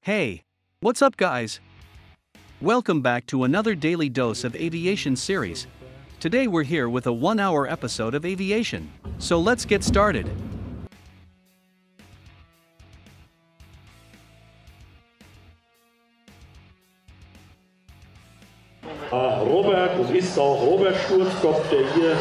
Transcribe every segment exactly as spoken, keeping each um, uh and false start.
Hey, what's up guys? Welcome back to another Daily Dose of Aviation series. Today we're here with a one-hour episode of aviation, so let's get started. Ah, Robert, das ist auch Robert Sturzkopf, der hier...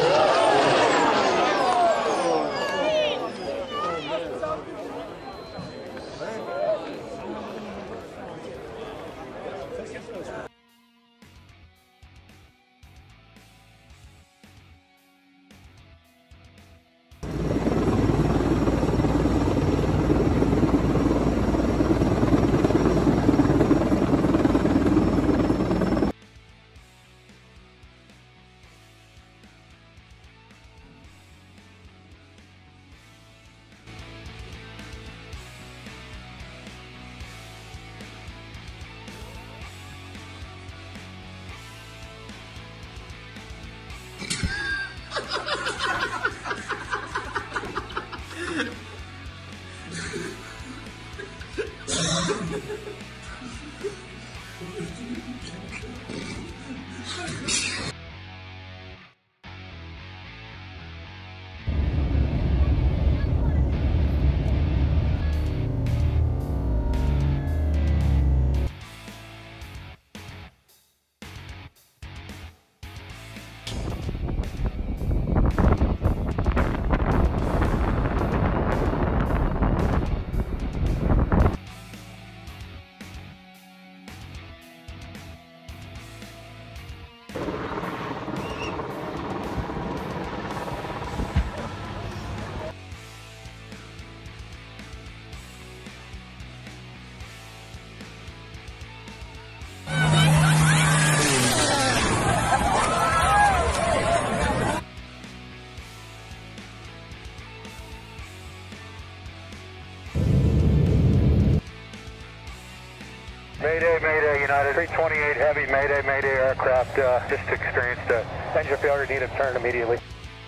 Mayday, Mayday, United three twenty-eight Heavy, Mayday, Mayday aircraft uh, just experienced uh, engine failure, need to turn immediately.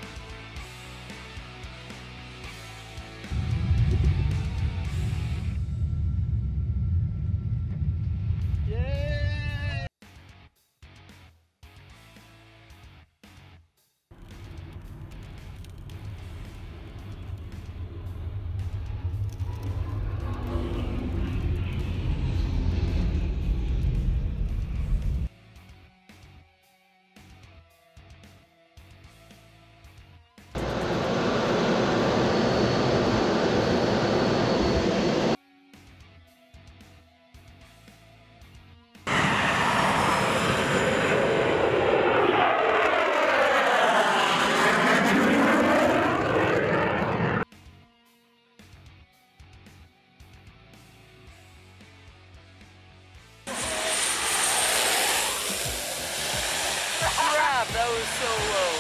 That was so low.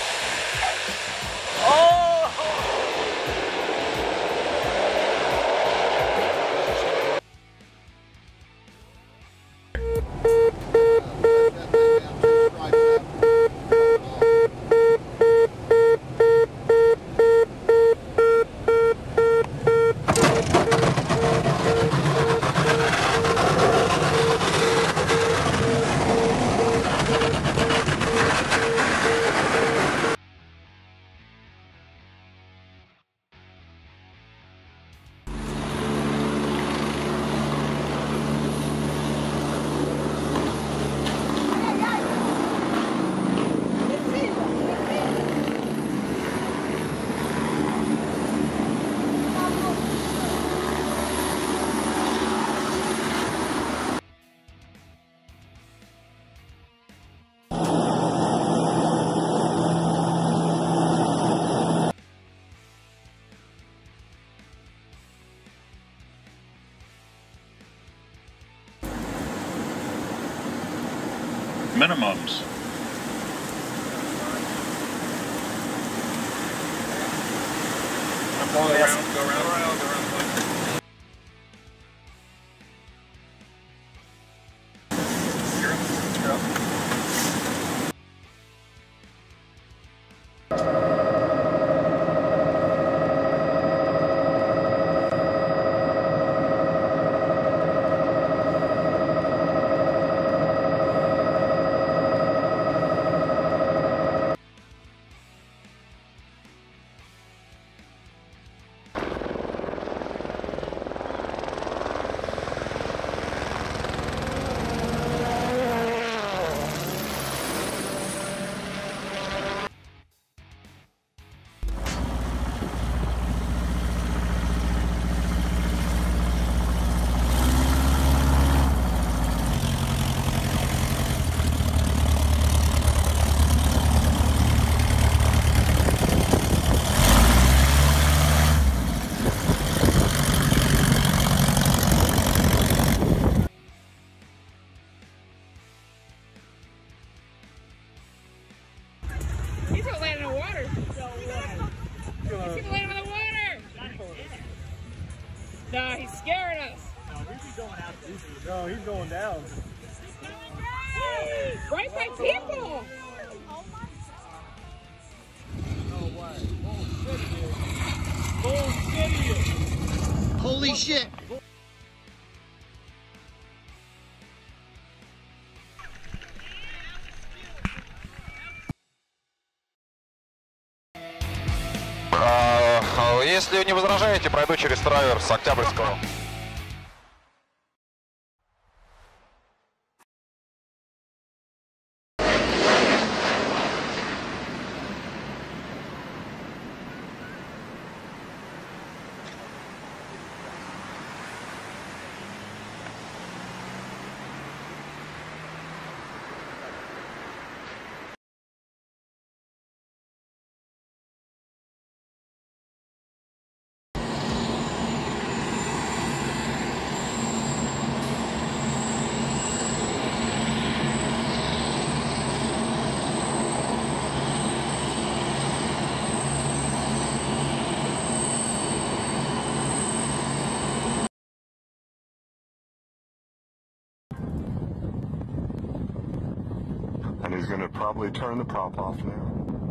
Oh! Minimums. Go around, go around, go around, go around. Simulator on the water! No, he's scaring us. No, he's going out. No, he's going down. Right by people! No way. Bull City. Holy shit! Если не возражаете, пройду через траверс Октябрьского. And he's going to probably turn the prop off now.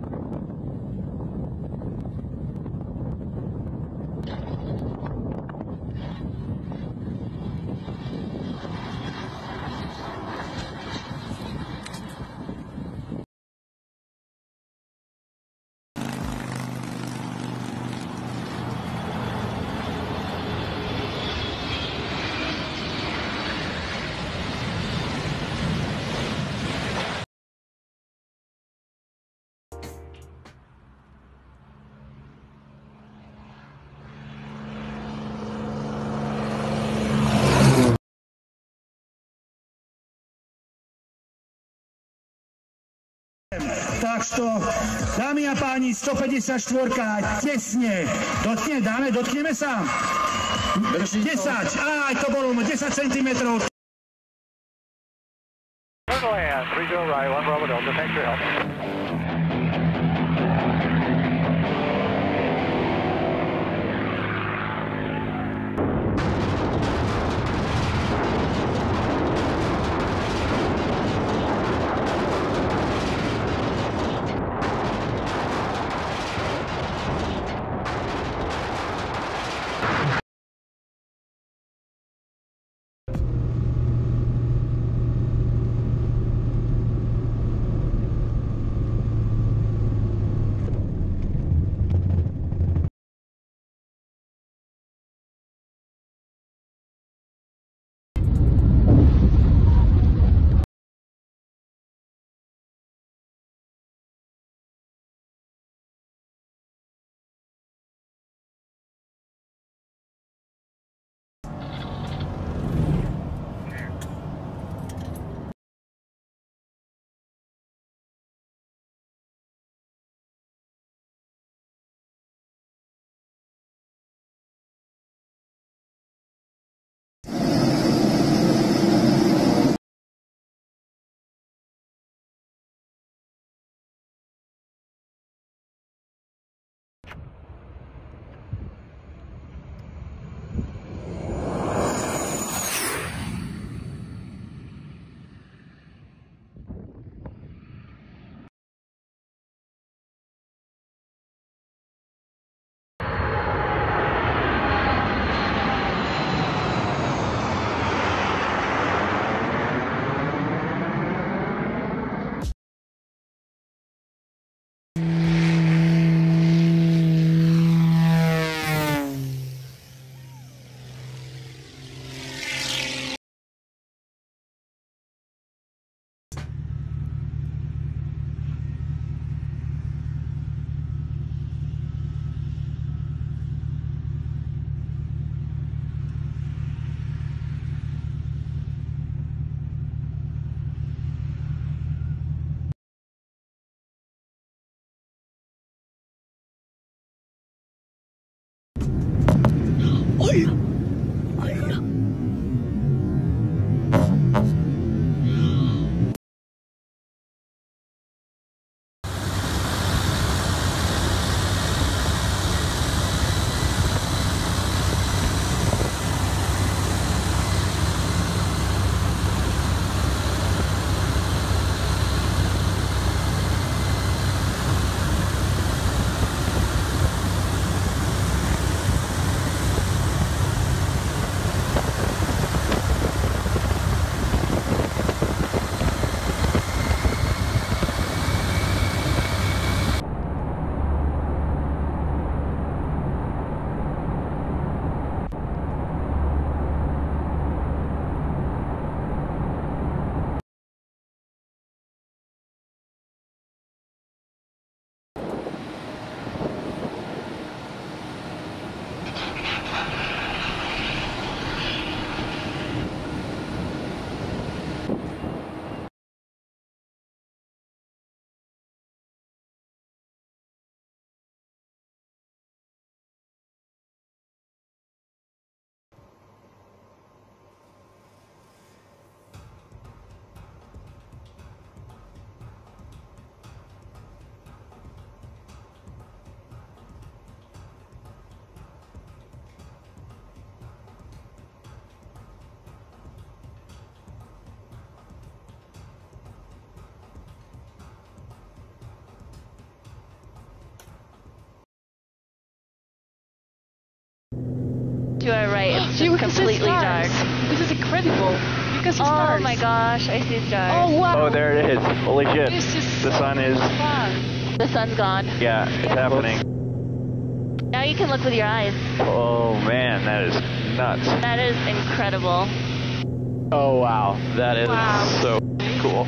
Tak što, dámy a páni, stopäťdesiatštyri tesne. Dotkne, dáme, dotkneme sa. desať, aj to bolo desať centimetrov. Circle hand, three zero right, one Bravo Delta, thanks for your help. To our right, it's You just can see completely dark. stars. This is incredible. You can see Oh stars. my gosh, I see stars. Oh wow. Oh, there it is. Holy shit. This is The sun is... fun. The sun's gone. Yeah, it's happening. Now you can look with your eyes. Oh man, that is nuts. That is incredible. Oh wow, that is Wow. so cool.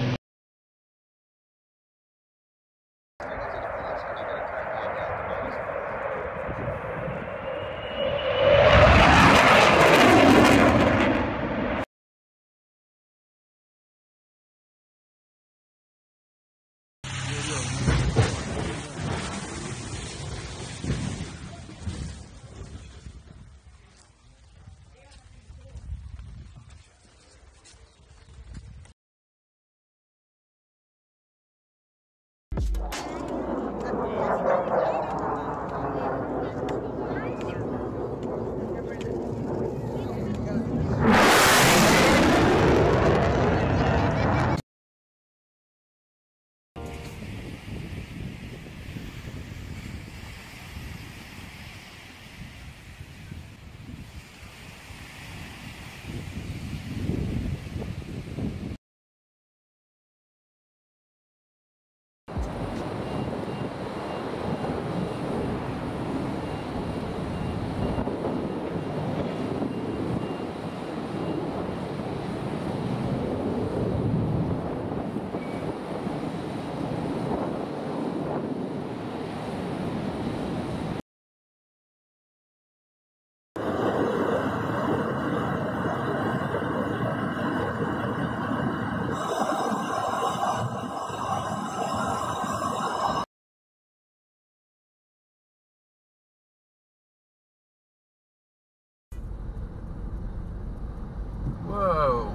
Whoa.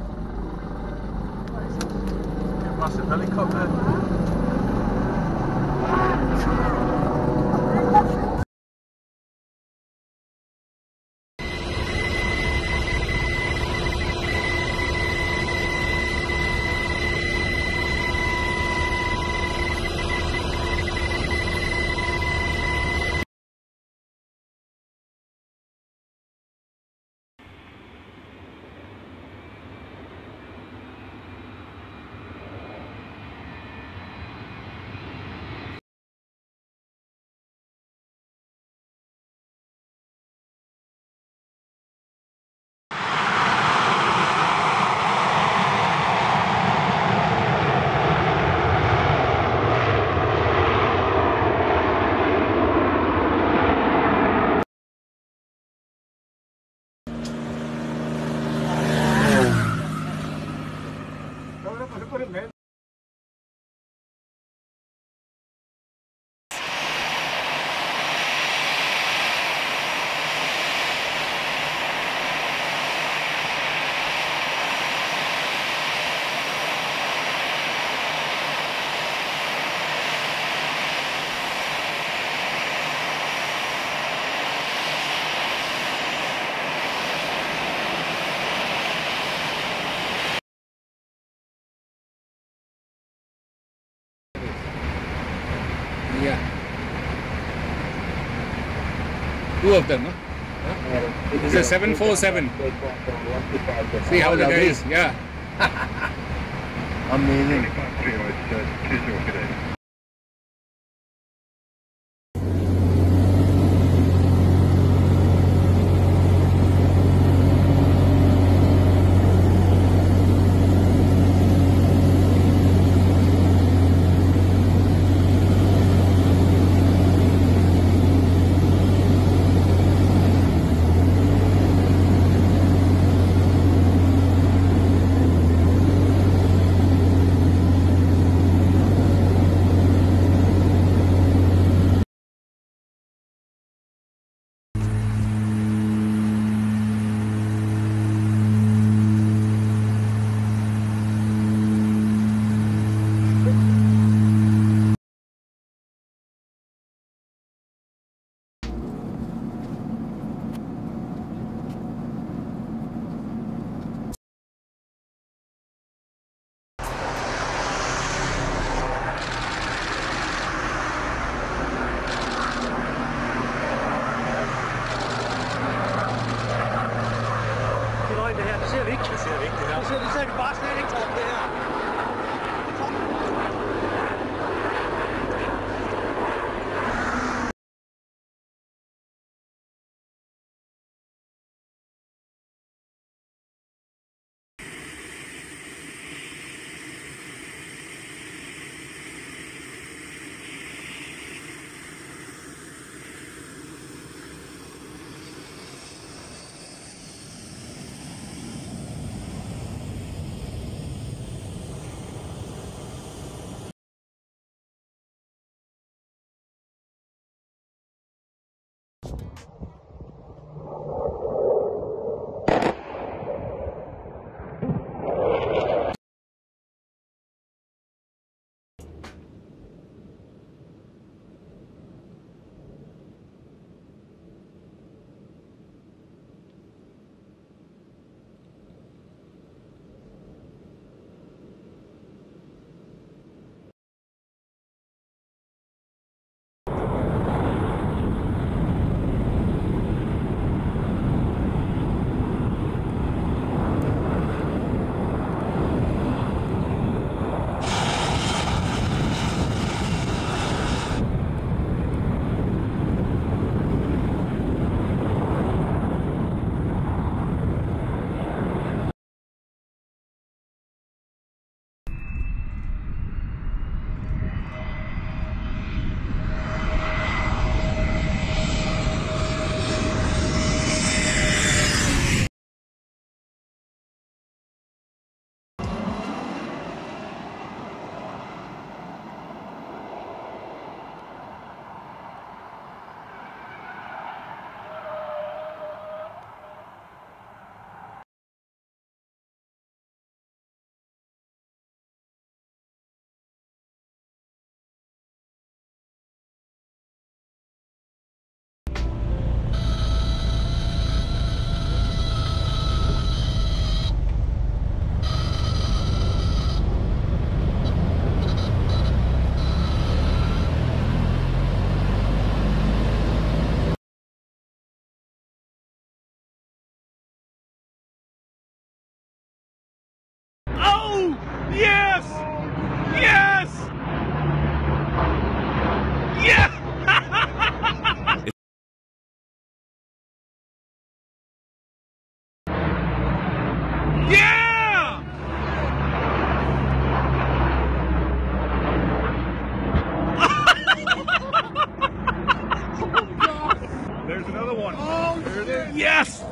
Massive helicopter. Yeah. Two of them, huh? It's a seven four seven. See how the guy is, yeah. Amazing. Ja, så det sagde bare slet ikke top det her. Yes! Yes! Yes! Yeah! There's another one. Oh, there it is. Yes!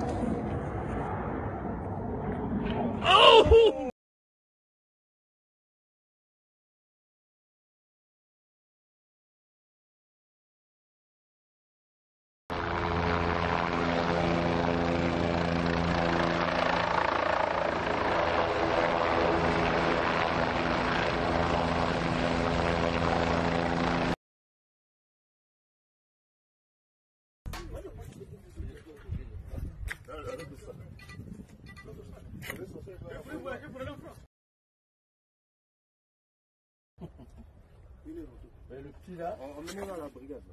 Oh! Le petit là, emmenez-le à la brigade.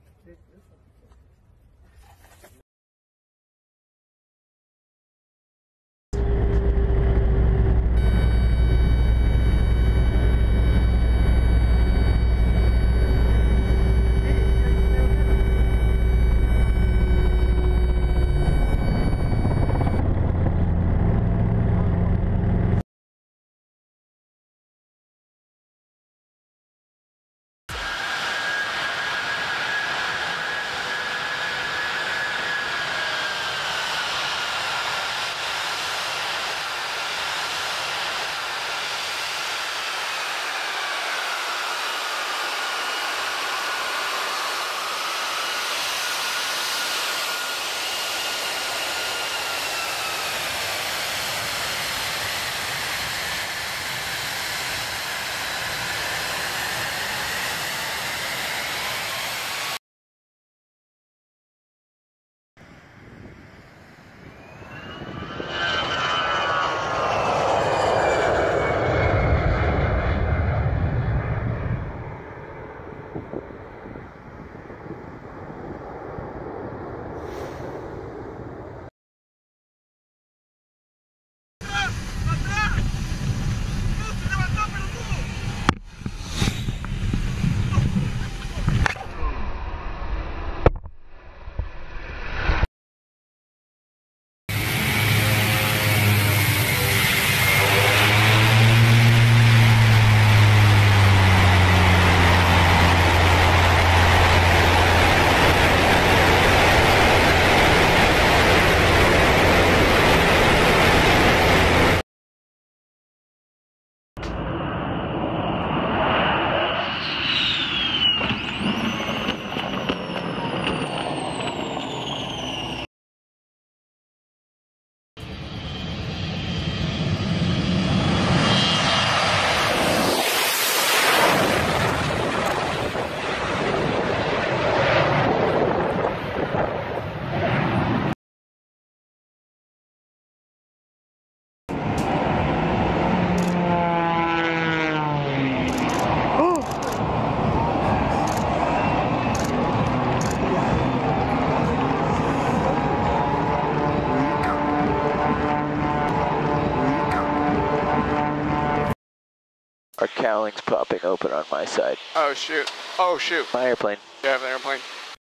cowling's popping open on my side. Oh shoot. Oh shoot. My airplane. You have an airplane.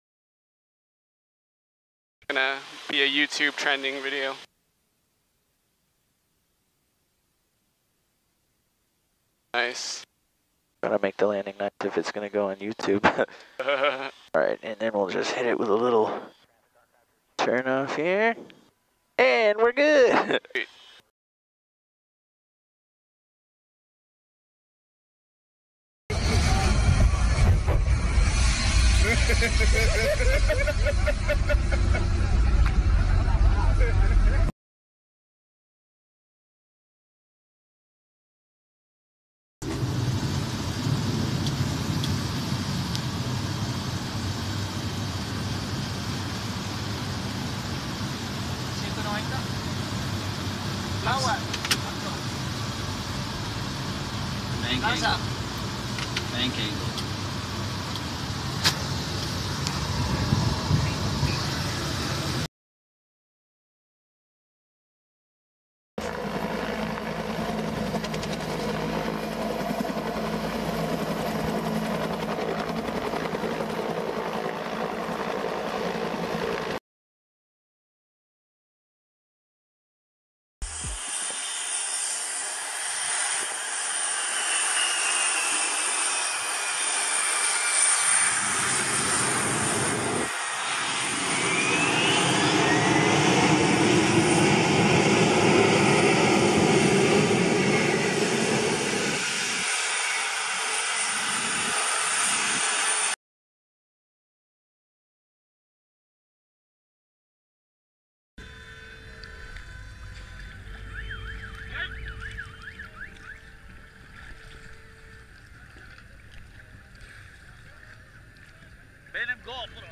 Gonna be a YouTube trending video. Nice. Gotta make the landing nice if it's gonna go on YouTube. Alright, and then we'll just hit it with a little turn off here. And we're good! Bank angle. Bank angle. Benim GoPro.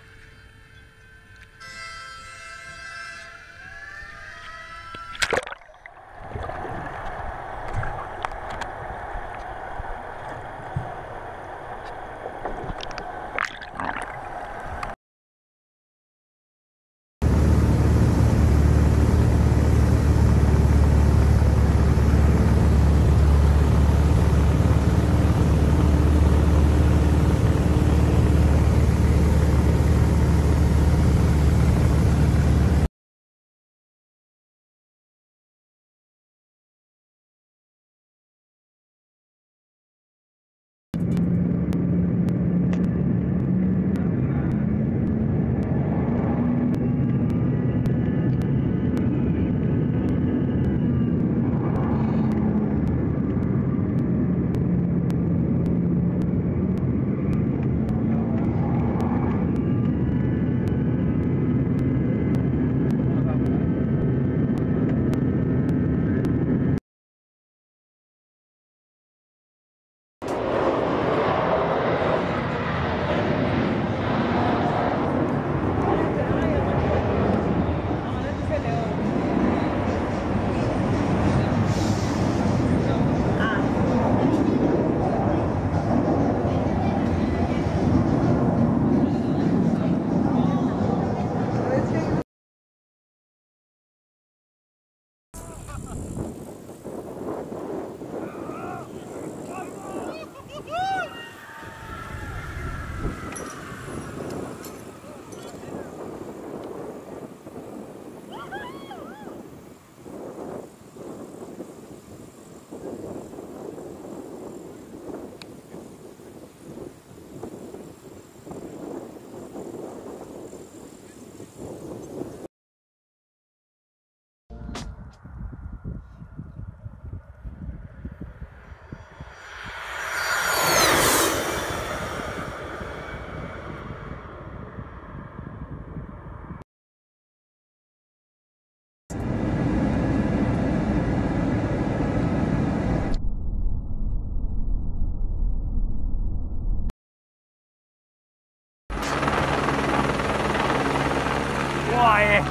Quiet.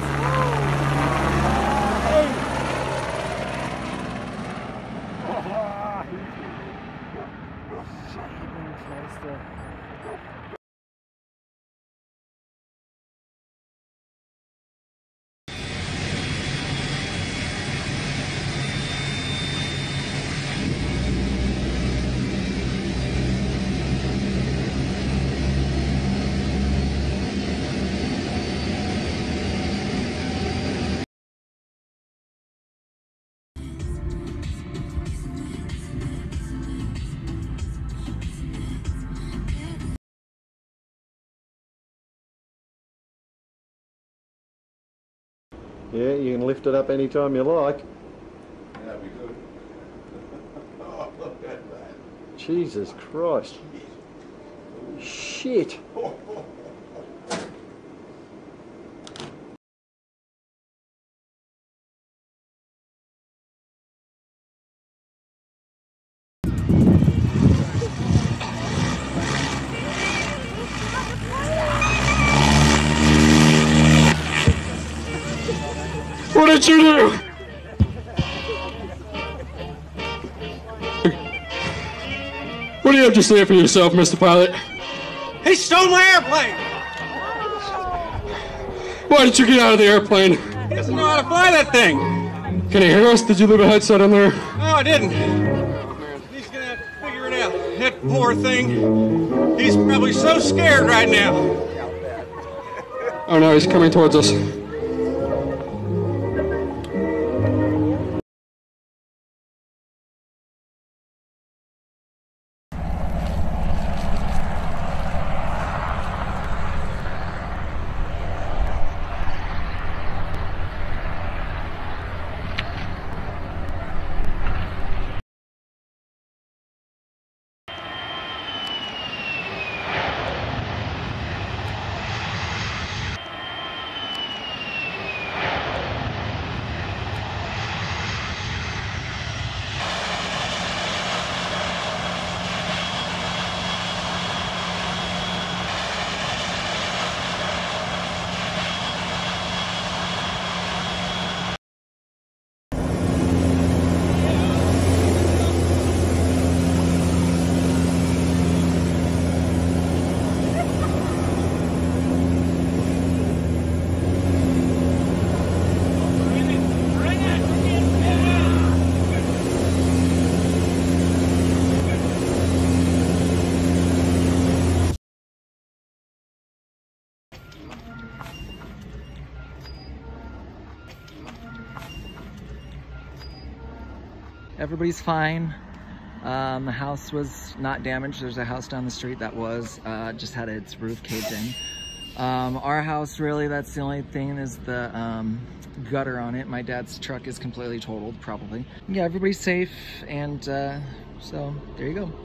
Yeah, you can lift it up anytime you like. That'd be good. Oh, look at that. Jesus Christ. Shit. What did you do? What do you have to say for yourself, Mister Pilot? He stole my airplane! Why did you get out of the airplane? He doesn't know how to fly that thing! Can you hear us? Did you leave a headset in there? No, I didn't. He's gonna have to figure it out. That poor thing. He's probably so scared right now. Oh no, he's coming towards us. Everybody's fine. Um, the house was not damaged. There's a house down the street that was, uh, just had its roof caved in. Um, our house, really, that's the only thing is the um, gutter on it. My dad's truck is completely totaled, probably. Yeah, everybody's safe, and uh, so there you go.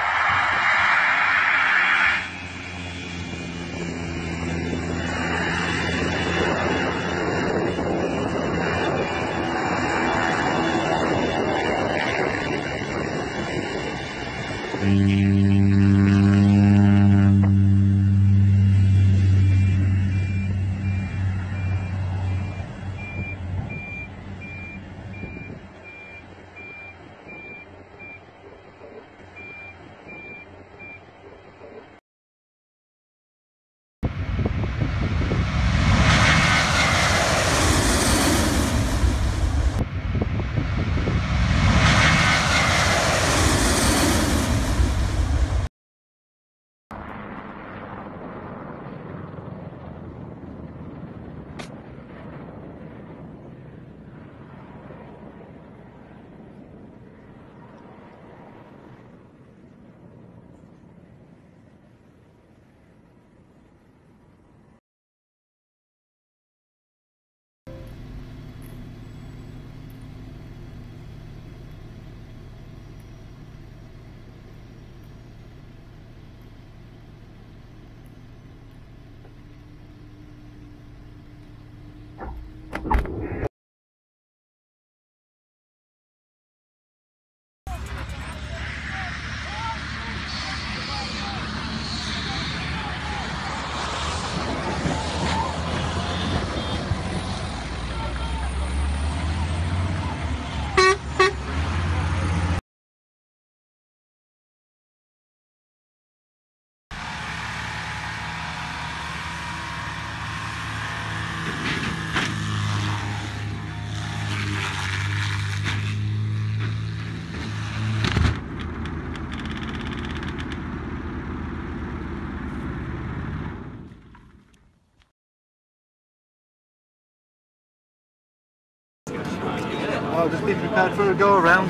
Oh, just be prepared for a go around.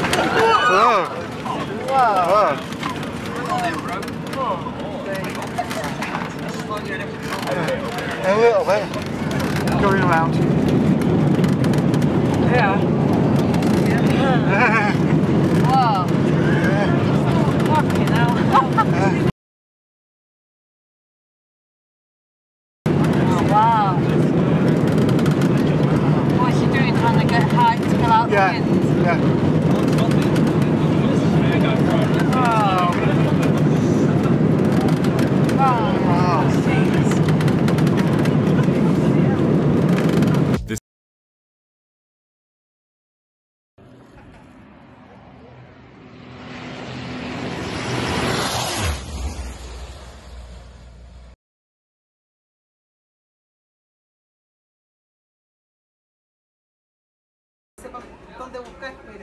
Whoa! Wow! A little bit. Going around. Yeah. Whoa. Fucking hell. Oh, wow. What's she doing, trying to get high to fill out Yeah. the wind? Yeah. Oh. Oh, jeez. ¿Dónde buscas? Mira.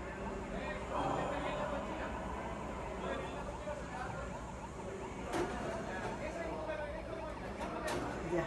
Ya.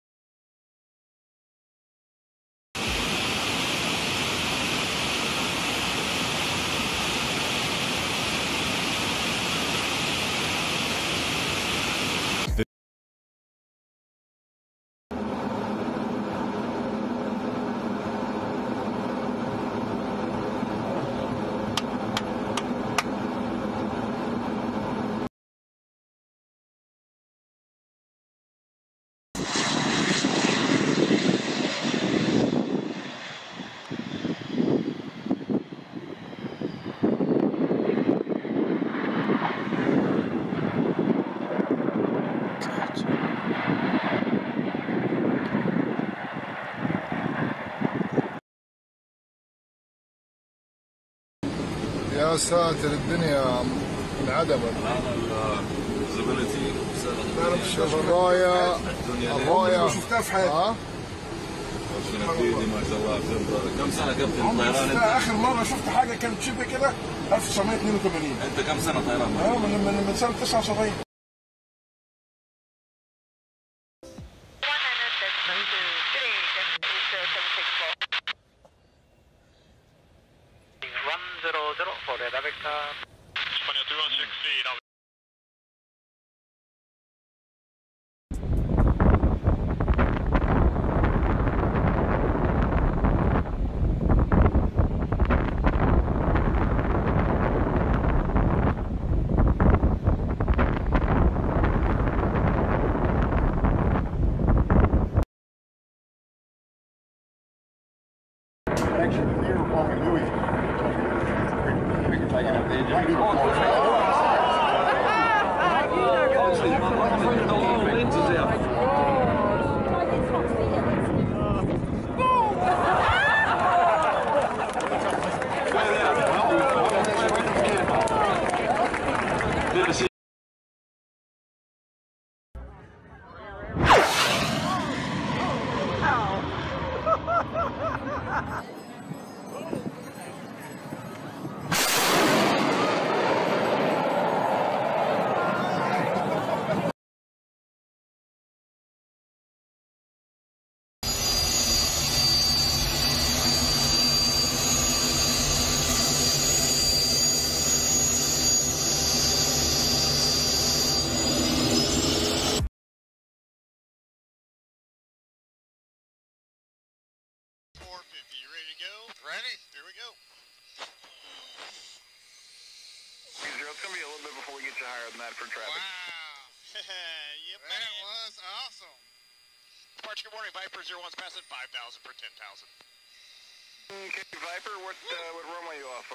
يا ساتر الدنيا انعدمت. شوف الرايه الرايه ما شفتها في حياتي. ها؟ ما شاء الله كم سنه كابتن طيران؟ اخر مره شفت حاجه كانت شبه كده ألف وتسعمية اتنين وتمانين. انت كم سنه طيران؟ اه من من من سنه تسعة وسبعين. Ready? Here we go. Zero, it's going to be a little bit before we get you higher than that for traffic. Wow. Yep, that was awesome. Departure, good morning. Viper zero one's passing five thousand for ten thousand. Okay, Viper, what, uh, what runway are you off?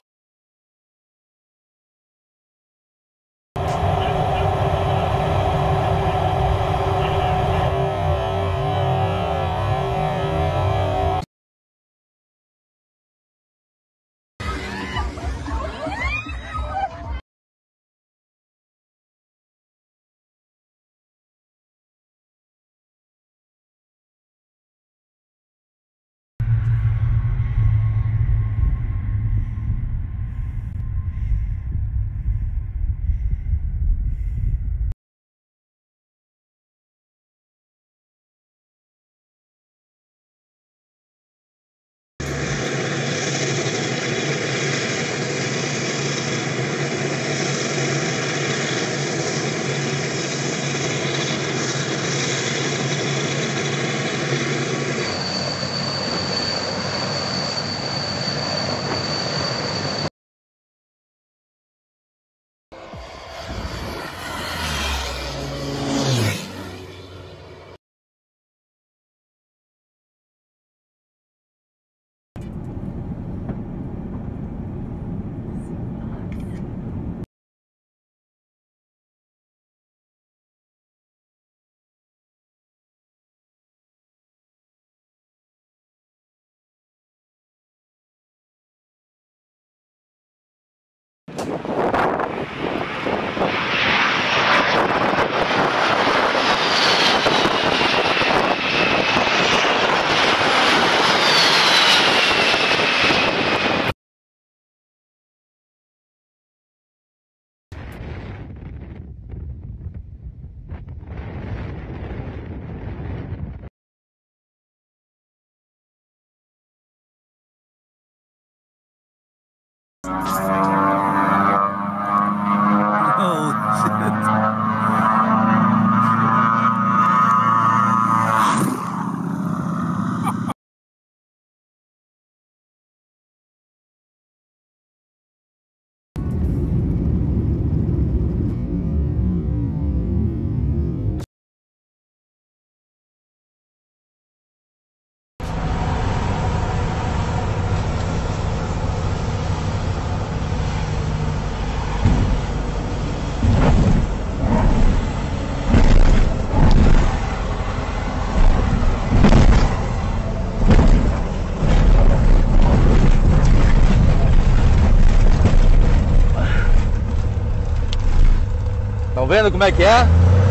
vendo como é que é?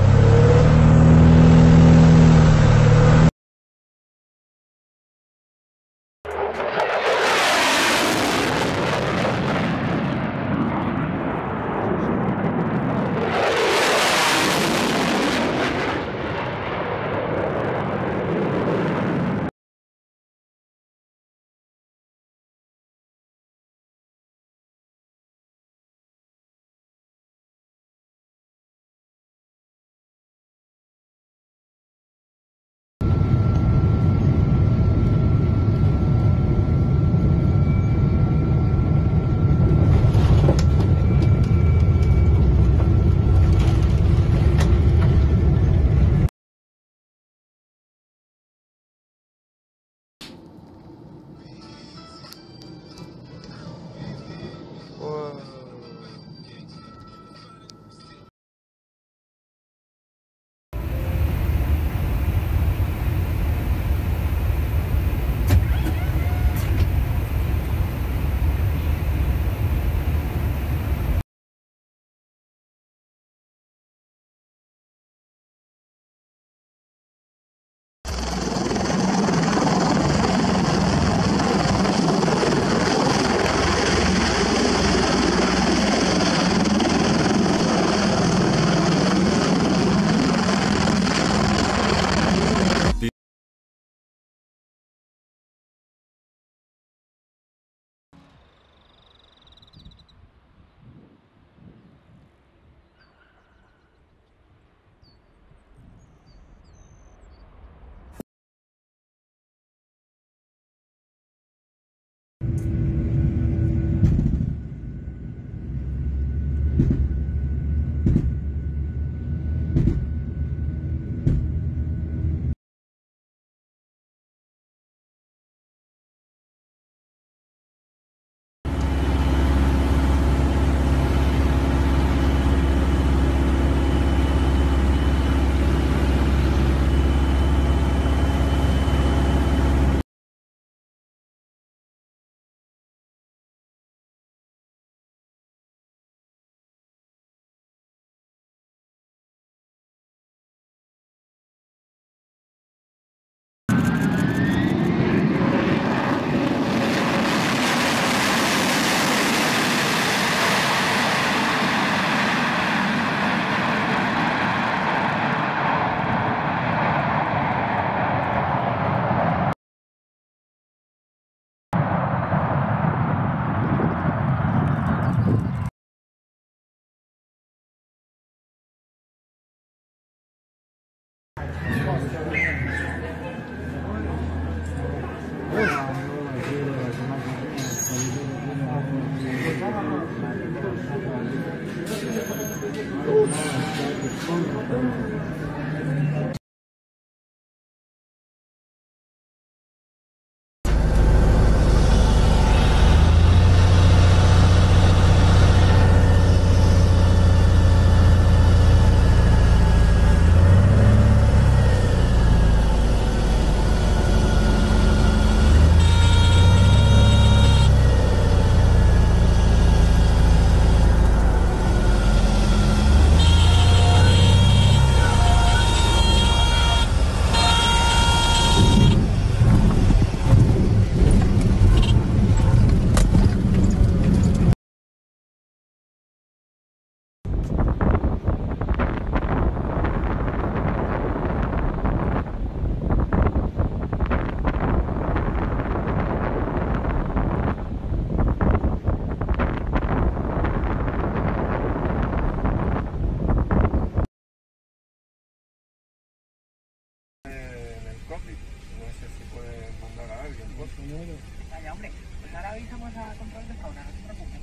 Vaya, hombre, pues ahora avisamos a control de fauna, no se preocupen.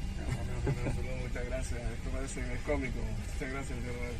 Muchas gracias, esto parece cómico. Muchas gracias, de verdad.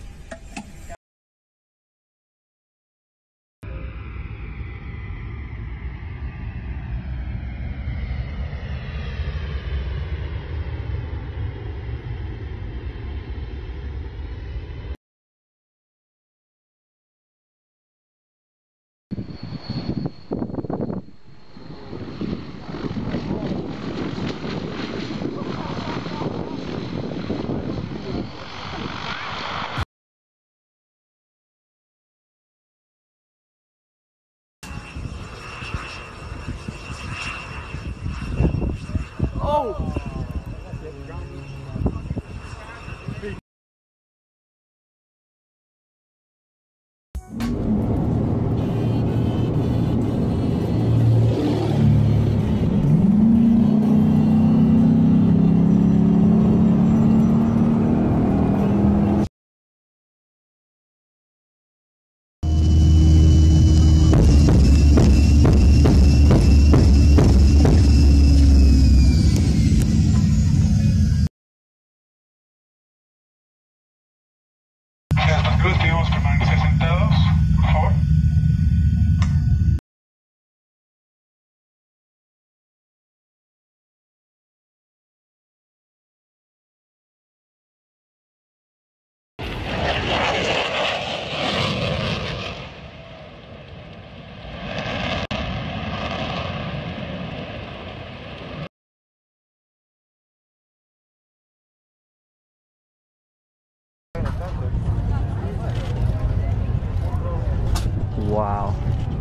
Wow.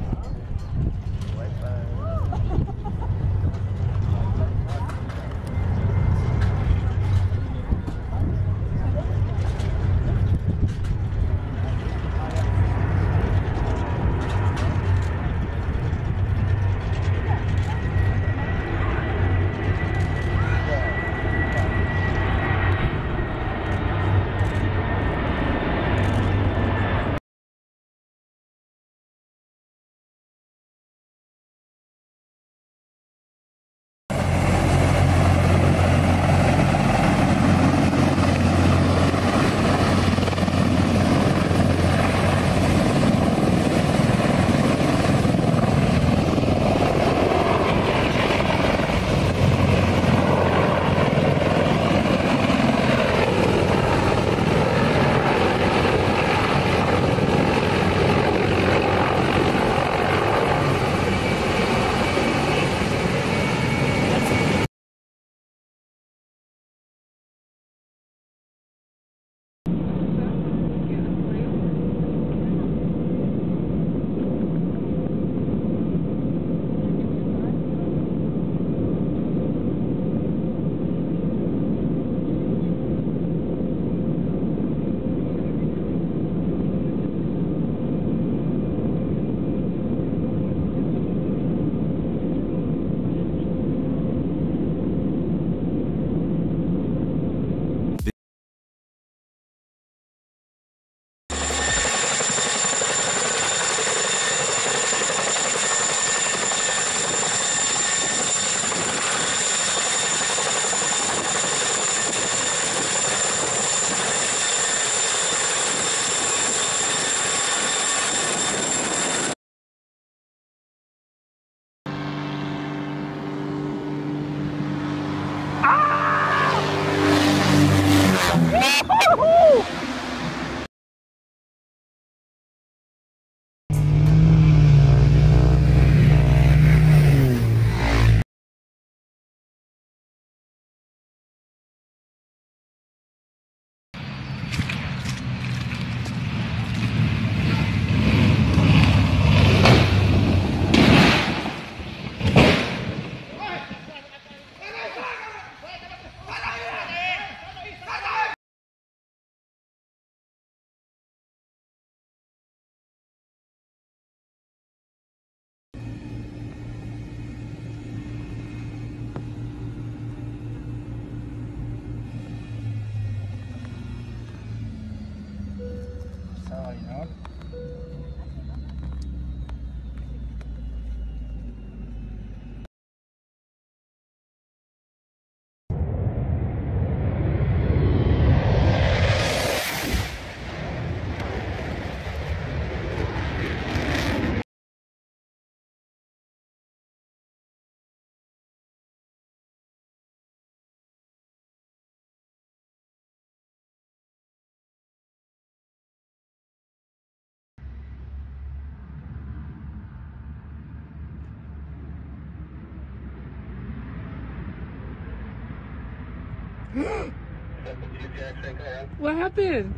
What happened?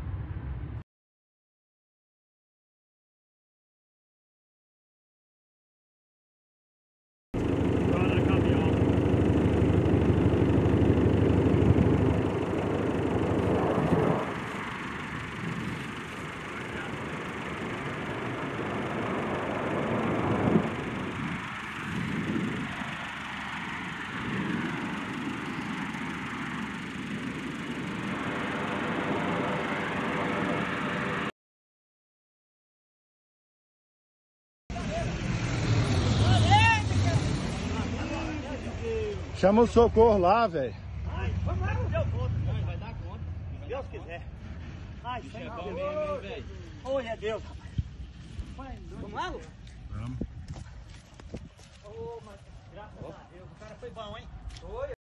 Chama o socorro lá, velho. Vamos lá, deu conta, vai dar conta. Se Deus quiser. Ai, sem mal. Hoje é Deus, rapaz. Vamos lá, Lu? Vamos. Ô, mas graças a Deus, o cara foi bom, hein? Foi.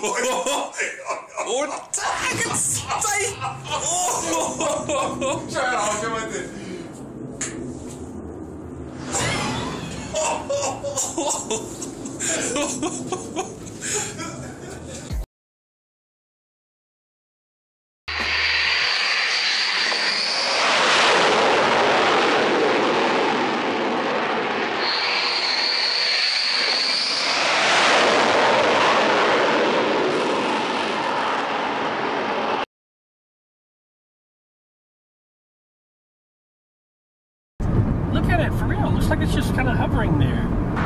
Ô, taga, stai! Oh! Ciao, chiamate! Look at it, for real. Looks like it's just kind of hovering there.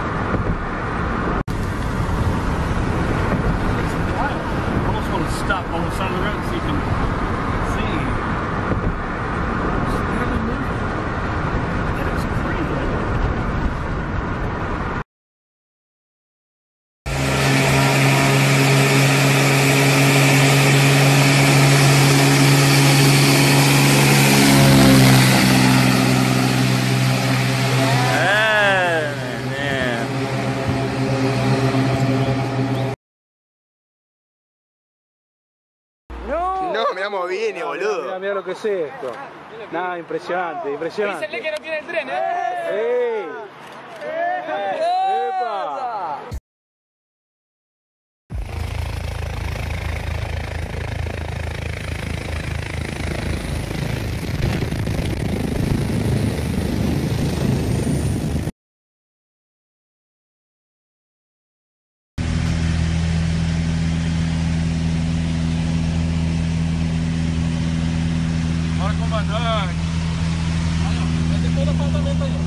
It's wild. I almost want to stop on the side of the road so you can see. It's barely moving. That is crazy. No, miramos bien, boludo. Mira, mira lo que es esto. Nada, impresionante, impresionante. Dice que no tiene el tren, ¿eh? ¡Ey! ¡Epa! Bora, comandante. Olha, vai ter todo o apartamento aí.